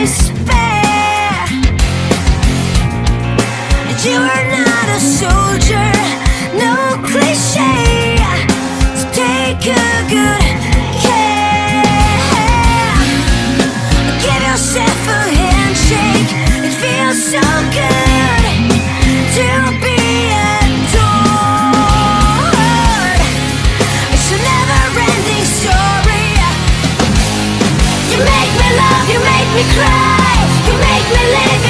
despair. You are not a soldier, no cliche. So take a good care. Give yourself a handshake. It feels so good to be adored. It's a never-ending story. You make me love, you make me cry, you make me live